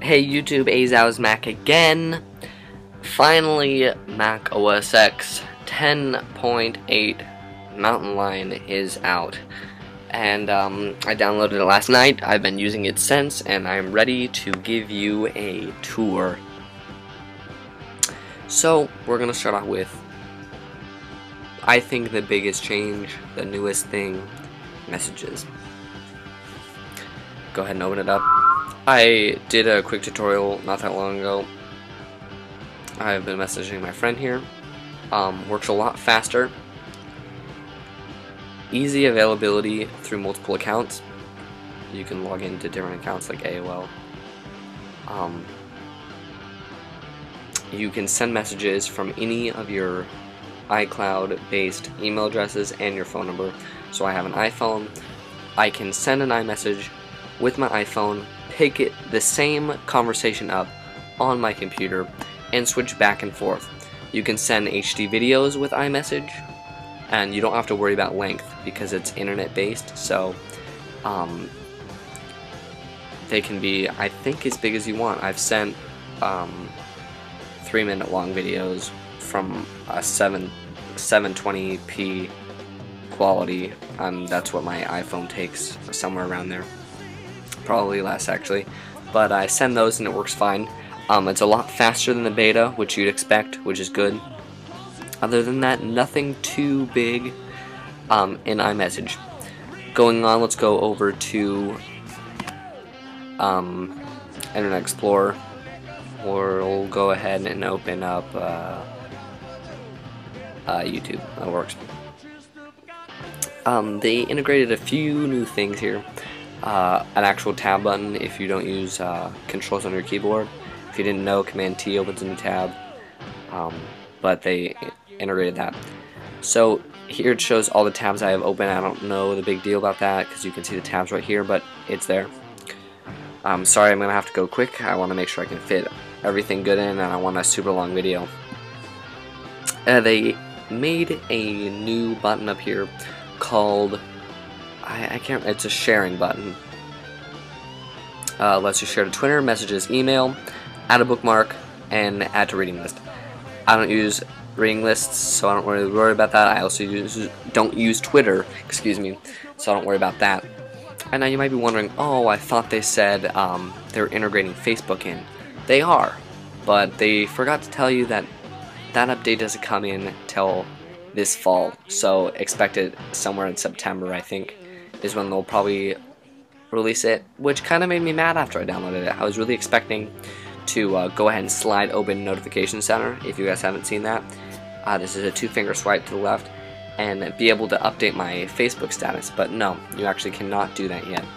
Hey YouTube, Azow's Mac again. Finally, Mac OS X 10.8 Mountain Lion is out. And I downloaded it last night. I've been using it since, and I'm ready to give you a tour. So, we're going to start out with, I think, the biggest change, the newest thing, messages. Go ahead and open it up. I did a quick tutorial not that long ago. I've been messaging my friend here. Works a lot faster. Easy availability through multiple accounts. You can log into different accounts like AOL. You can send messages from any of your iCloud-based email addresses and your phone number. So I have an iPhone. I can send an iMessage with my iPhone, pick the same conversation up on my computer, and switch back and forth. You can send HD videos with iMessage, and you don't have to worry about length because it's internet based, so they can be, I think, as big as you want. I've sent 3-minute long videos from a 720p quality. That's what my iPhone takes, somewhere around there. Probably less actually, but I send those and it works fine. It's a lot faster than the beta, which you'd expect, which is good. Other than that, nothing too big in iMessage. Going on, let's go over to Internet Explorer. We'll go ahead and open up YouTube. That works. They integrated a few new things here. An actual tab button if you don't use controls on your keyboard. If you didn't know, Command T opens a new tab, but they integrated that. So here it shows all the tabs I have open. I don't know the big deal about that because you can see the tabs right here, but it's there. Sorry, I'm gonna have to go quick. I want to make sure I can fit everything good in, and I want a super long video. They made a new button up here called, I can't, it's a sharing button. Lets you share to Twitter, messages, email, add a bookmark, and add to reading list. I don't use reading lists, so I don't really worry about that. I also don't use Twitter, excuse me, so I don't worry about that. And now you might be wondering, oh, I thought they said they're integrating Facebook in. They are, but they forgot to tell you that that update doesn't come in till this fall, so expect it somewhere in September, I think, is when they'll probably release it, which kind of made me mad after I downloaded it. I was really expecting to go ahead and slide open Notification Center, if you guys haven't seen that. This is a 2-finger swipe to the left, and be able to update my Facebook status, but no, you actually cannot do that yet.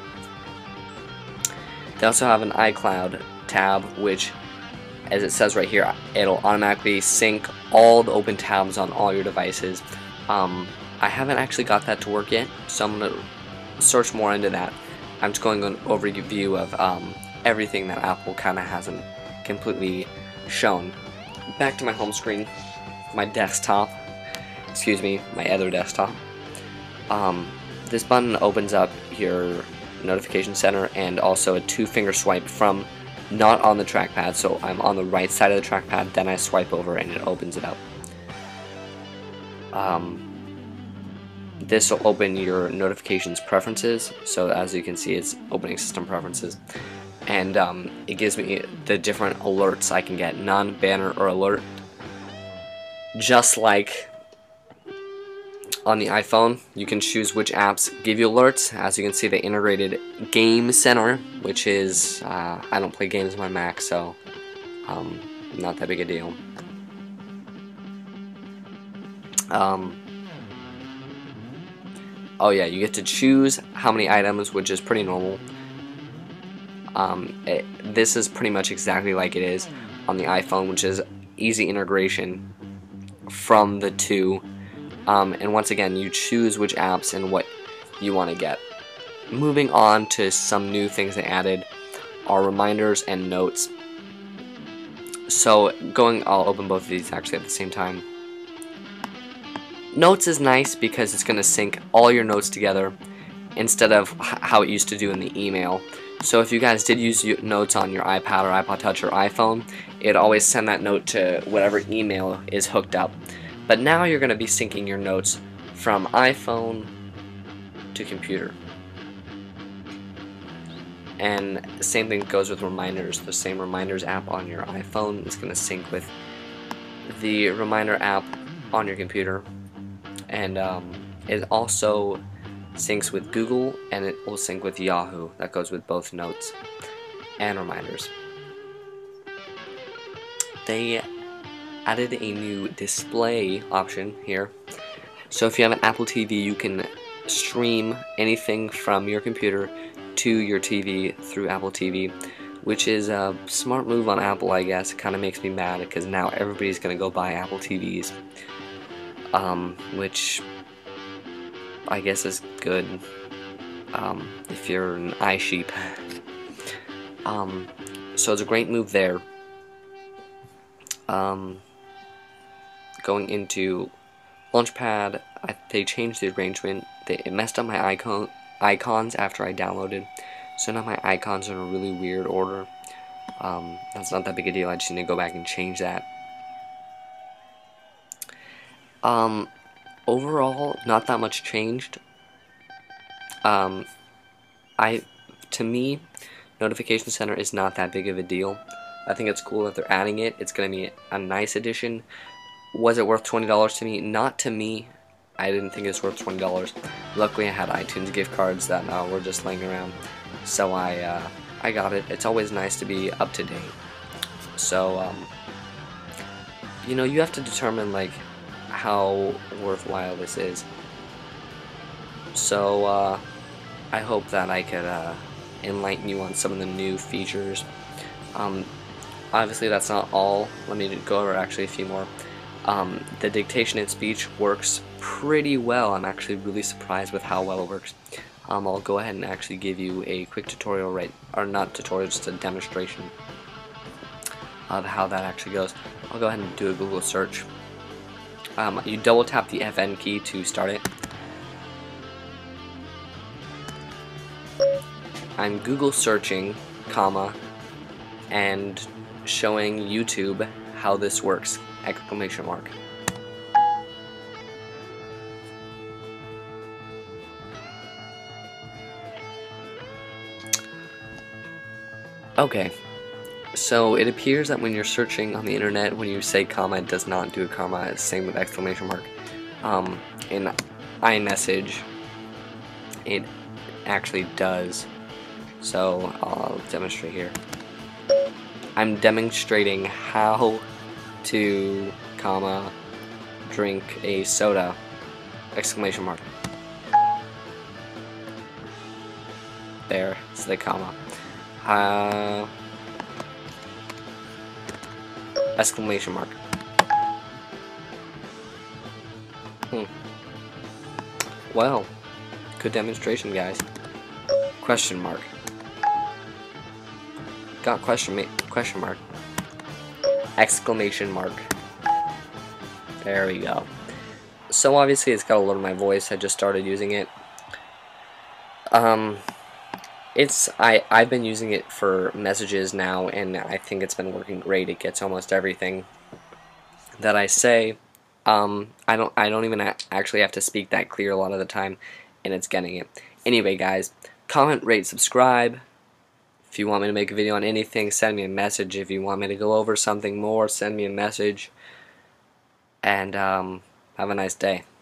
They also have an iCloud tab, which, as it says right here, it'll automatically sync all the open tabs on all your devices. I haven't actually got that to work yet, so I'm going to search more into that. I'm just going on an overview of everything that Apple kind of hasn't completely shown. Back to my home screen, my desktop, excuse me, my other desktop. This button opens up your Notification Center and also a 2-finger swipe from not on the trackpad, so I'm on the right side of the trackpad, then I swipe over and it opens it up. This will open your notifications preferences, so as you can see it's opening system preferences, and it gives me the different alerts I can get, none, banner, or alert. Just like on the iPhone, you can choose which apps give you alerts. As you can see, they integrated Game Center, which is, I don't play games on my Mac, so not that big a deal. Oh yeah, you get to choose how many items, which is pretty normal. This is pretty much exactly like it is on the iPhone, which is easy integration from the two. And once again, you choose which apps and what you want to get. Moving on to some new things they added are reminders and notes. So I'll open both of these actually at the same time. Notes is nice because it's going to sync all your notes together instead of how it used to do in the email, So if you guys did use notes on your iPad or iPod Touch or iPhone, it'd always send that note to whatever email is hooked up. But now you're going to be syncing your notes from iPhone to computer. And the same thing goes with reminders. The same reminders app on your iPhone is going to sync with the reminder app on your computer. And it also syncs with Google, and it will sync with Yahoo. That goes with both notes and reminders. They added a new display option here. So if you have an Apple TV, you can stream anything from your computer to your TV through Apple TV, which is a smart move on Apple, I guess. It kind of makes me mad because now everybody's going to go buy Apple TVs, which I guess is good if you're an iSheep. So it's a great move there. Going into Launchpad, they changed the arrangement. It messed up my icons after I downloaded, so now my icons are in a really weird order. That's not that big a deal. I just need to go back and change that. Overall, not that much changed. To me, Notification Center is not that big of a deal. I think it's cool that they're adding it. It's going to be a nice addition. Was it worth $20 to me? Not to me. I didn't think it was worth $20. Luckily, I had iTunes gift cards that were just laying around, so I got it. It's always nice to be up to date. So, you know, you have to determine like how worthwhile this is. So, I hope that I could enlighten you on some of the new features. Obviously, that's not all. Let me go over actually a few more. The dictation and speech works pretty well. I'm actually really surprised with how well it works. I'll go ahead and actually give you a quick tutorial, or not tutorial, just a demonstration of how that actually goes. I'll go ahead and do a Google search. You double tap the FN key to start it. I'm Google searching, comma, and showing YouTube how this works, exclamation mark. Okay, so it appears that when you're searching on the internet, when you say comma, it does not do a comma. It's same with exclamation mark. In iMessage, it actually does. So I'll demonstrate here. I'm demonstrating how to, comma, drink a soda, exclamation mark. There, it's the comma. Exclamation mark. Well, good demonstration, guys. Question mark. Got question mark. Exclamation mark. There we go. So obviously it's got a lot of my voice. I just started using it. I've been using it for messages now, and I think it's been working great. It gets almost everything that I say. I don't even actually have to speak that clear a lot of the time, and it's getting it. Anyway, guys, comment, rate, subscribe. If you want me to make a video on anything, send me a message. If you want me to go over something more, send me a message. And have a nice day.